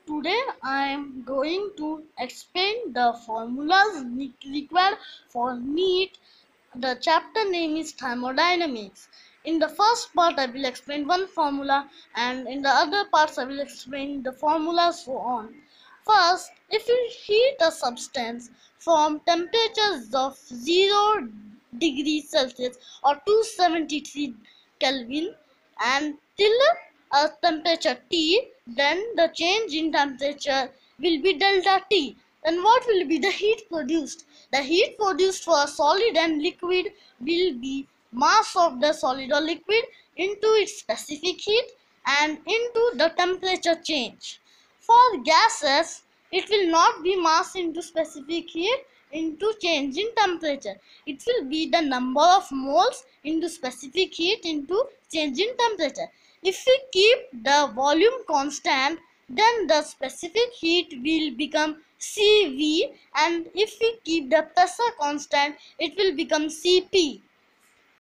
Today I am going to explain the formulas required for neat. The chapter name is thermodynamics. In the first part I will explain one formula, and in the other parts I will explain the formulas so on. First, if you heat a substance from temperatures of 0 degrees Celsius or 273 Kelvin and till a temperature T, then the change in temperature will be delta T. Then what will be the heat produced? The heat produced for a solid and liquid will be mass of the solid or liquid into its specific heat and into the temperature change. For gases, it will not be mass into specific heat into change in temperature. It will be the number of moles into specific heat into change in temperature. If we keep the volume constant, then the specific heat will become Cv, and if we keep the pressure constant, it will become Cp.